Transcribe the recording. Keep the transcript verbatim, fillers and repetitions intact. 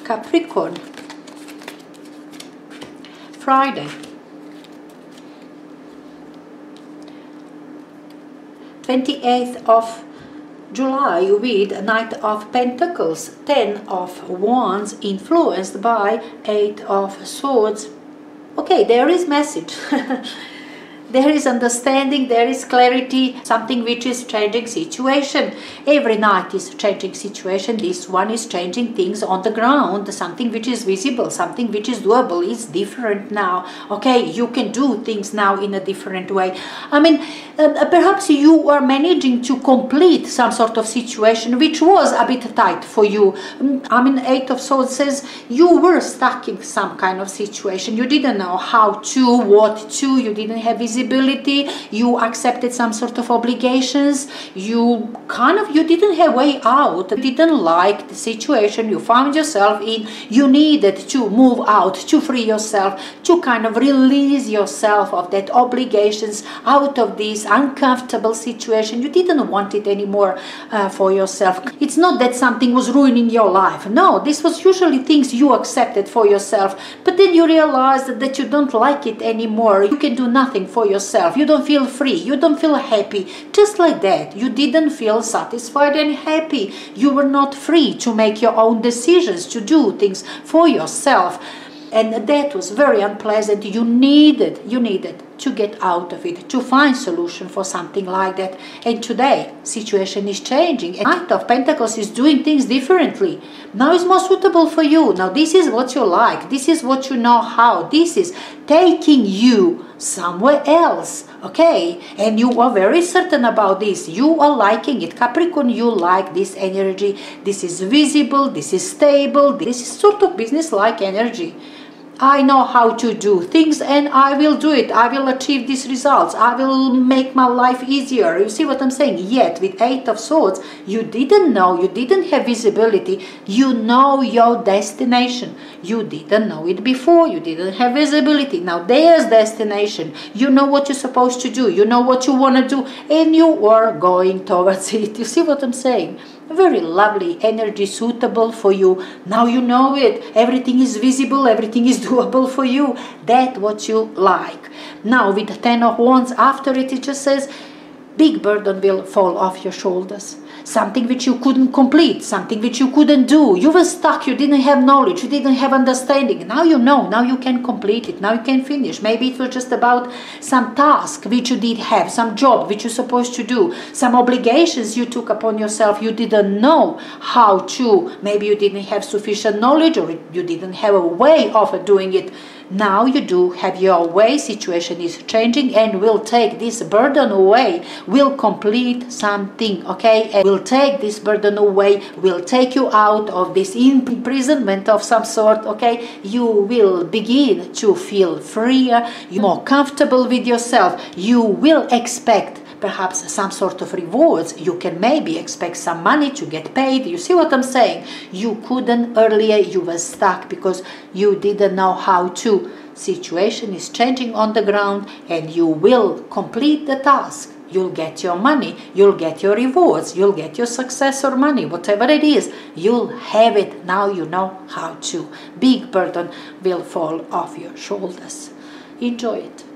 Capricorn. Friday, twenty-eighth of July, with Knight of Pentacles, Ten of Wands, influenced by Eight of Swords. Okay, there is message. There is understanding, there is clarity, something which is changing situation. Every night is changing situation. This one is changing things on the ground, something which is visible, something which is doable, is different now. Okay, you can do things now in a different way. I mean, uh, perhaps you are managing to complete some sort of situation which was a bit tight for you. I mean, Eight of Swords says you were stuck in some kind of situation. You didn't know how to, what to, you didn't have visibility. Visibility, you accepted some sort of obligations, you kind of, you didn't have way out, you didn't like the situation you found yourself in, you needed to move out, to free yourself, to kind of release yourself of that obligations, out of this uncomfortable situation. You didn't want it anymore uh, for yourself. It's not that something was ruining your life. No, this was usually things you accepted for yourself, but then you realized that you don't like it anymore. You can do nothing for yourself. You don't feel free, you don't feel happy, just like that. You didn't feel satisfied and happy. You were not free to make your own decisions, to do things for yourself, and that was very unpleasant. You needed you needed to get out of it, to find solution for something like that. And today situation is changing, and Knight of Pentacles is doing things differently. Now it's more suitable for you. Now this is what you like, this is what you know how, this is taking you somewhere else, okay? And you are very certain about this. You are liking it, Capricorn. You like this energy. This is visible, this is stable, this is sort of business-like energy. I know how to do things and I will do it. I will achieve these results. I will make my life easier. You see what I'm saying? Yet with Eight of Swords, you didn't know, you didn't have visibility. You know your destination. You didn't know it before. You didn't have visibility. Now there's destination. You know what you're supposed to do. You know what you want to do, and you are going towards it. You see what I'm saying? Very lovely energy, suitable for you. Now you know it. Everything is visible, everything is doable for you. That's what you like. Now with the Ten of Wands, after it, it just says big burden will fall off your shoulders. Something which you couldn't complete, something which you couldn't do. You were stuck, you didn't have knowledge, you didn't have understanding. Now you know, now you can complete it, now you can finish. Maybe it was just about some task which you did have, some job which you're supposed to do, some obligations you took upon yourself. You didn't know how to, maybe you didn't have sufficient knowledge, or you didn't have a way of doing it. Now you do have your way. Situation is changing and will take this burden away, will complete something, okay, and will take this burden away, will take you out of this imprisonment of some sort, okay. You will begin to feel freer, you're more comfortable with yourself. You will expect perhaps some sort of rewards. You can maybe expect some money to get paid. You see what I'm saying? You couldn't earlier, you were stuck because you didn't know how to. Situation is changing on the ground and you will complete the task. You'll get your money, you'll get your rewards, you'll get your success or money, whatever it is, you'll have it. Now you know how to. Big burden will fall off your shoulders. Enjoy it.